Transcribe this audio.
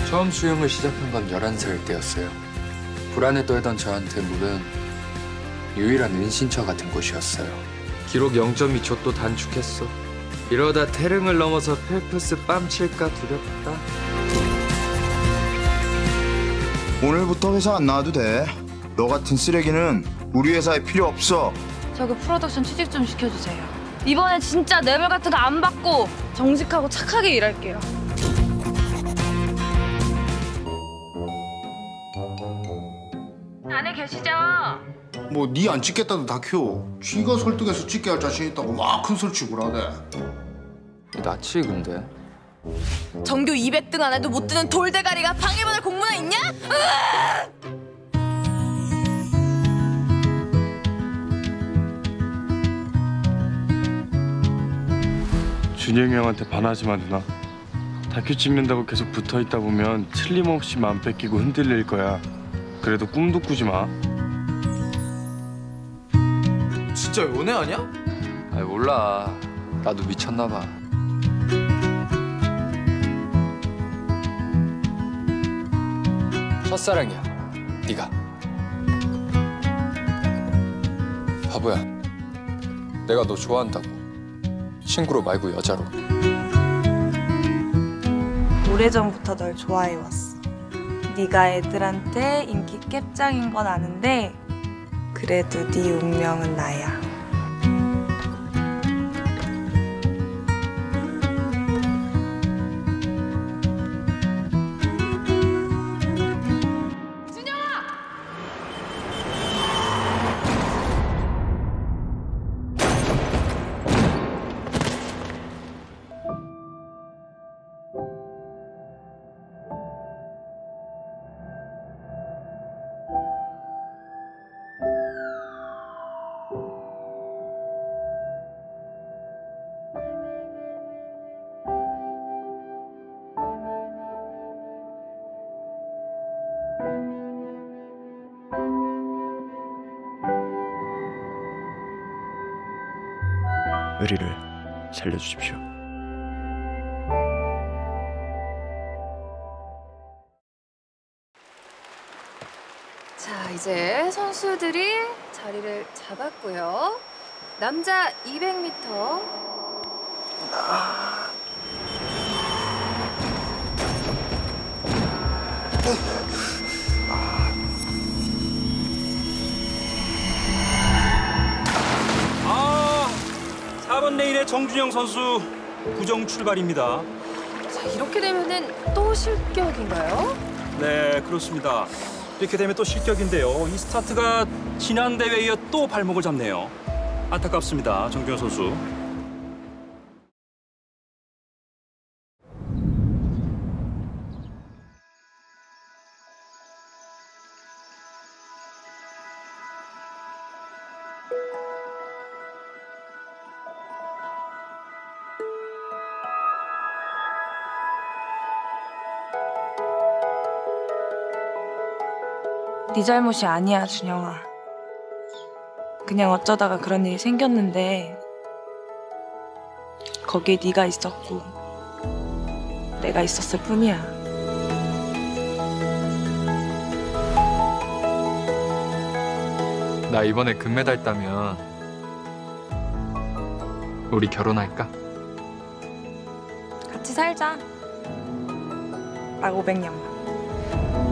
처음 수영을 시작한 건 11살 때였어요. 불안에 떨던 저한테 물은 유일한 은신처 같은 곳이었어요. 기록 0.2초 또 단축했어. 이러다 태릉을 넘어서 펠프스 뺨 칠까 두렵다. 오늘부터 회사 안 나와도 돼. 너 같은 쓰레기는 우리 회사에 필요 없어. 저기 프로덕션 취직 좀 시켜주세요. 이번에 진짜 뇌물 같은 거 안 받고 정직하고 착하게 일할게요. 안에 계시죠? 뭐 니 안 찍겠다는 다큐 지가 설득해서 찍게 할 자신 있다고 막 큰 소리 치고 그러네. 낯이 근데. 전교 200등 안 해도 못 드는 돌대가리가 방해받을 공무나 있냐? 준영이 형한테 반하지 마, 누나. 다큐 찍는다고 계속 붙어있다 보면 틀림없이 마음 뺏기고 흔들릴 거야. 그래도 꿈도 꾸지 마. 진짜 연애 아니야? 아이 몰라. 나도 미쳤나 봐. 첫사랑이야. 네가. 바보야. 내가 너 좋아한다고. 친구로 말고 여자로. 오래전부터 널 좋아해왔어. 네가 애들한테 인기 깹장인 건 아는데 그래도 네 운명은 나야. 의리를 살려주십시오. 자, 이제 선수들이 자리를 잡았고요. 남자 200m. 아, 4번 레인의 정준영 선수 부정 출발입니다. 자, 이렇게 되면은 또 실격인가요? 네, 그렇습니다. 이렇게 되면 또 실격인데요. 이 스타트가 지난 대회에 이어 또 발목을 잡네요. 안타깝습니다, 정준영 선수. 네 잘못이 아니야, 준영아. 그냥 어쩌다가 그런 일이 생겼는데 거기에 네가 있었고 내가 있었을 뿐이야. 나 이번에 금메달 따면 우리 결혼할까? 같이 살자. 딱 500년만.